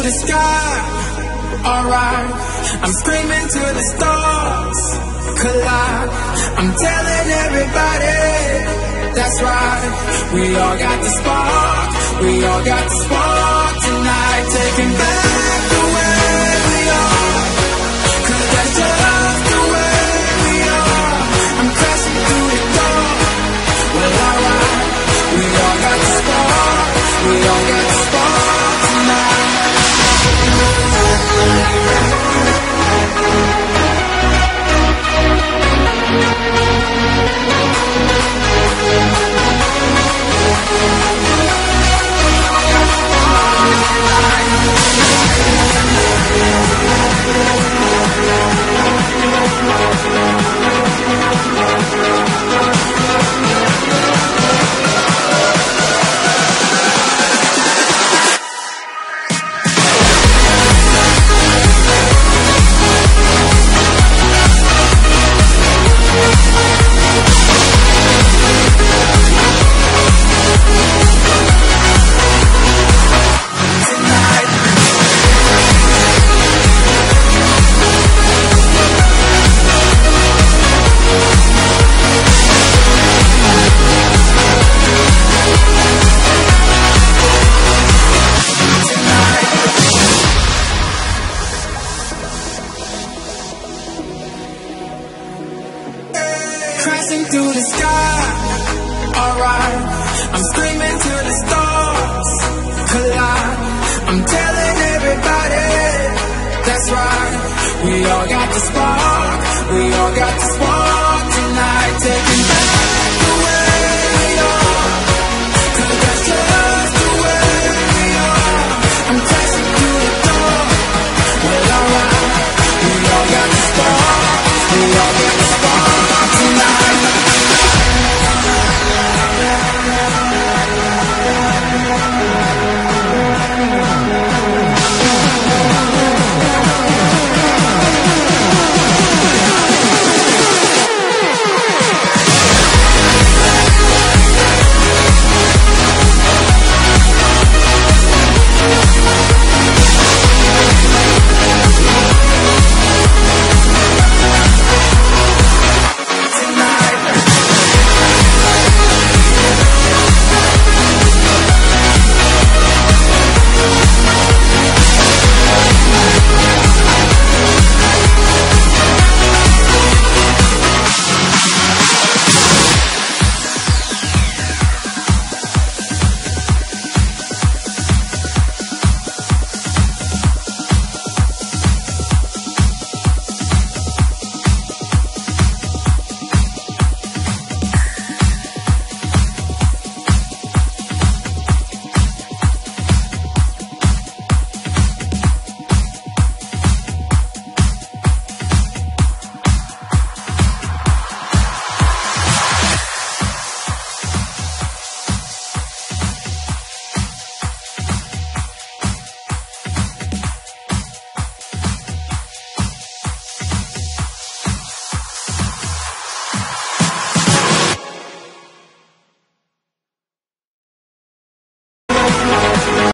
the sky, alright. I'm screaming to the stars collide. I'm telling everybody, that's right. We all got the spark, we all got the spark tonight. Taking back the way we are, 'cause that's just the way we are. I'm crashing through the door, well alright. We all got the spark, we all got the spark tonight. Crashing through the sky, alright. I'm screaming till the stars collide. I'm telling everybody, that's right. We all got the spark, we all got the spark tonight. Taking back the way we are, 'cause that's just the way we are. I'm crashing through the door, well alright. We all got the spark, we all got the spark.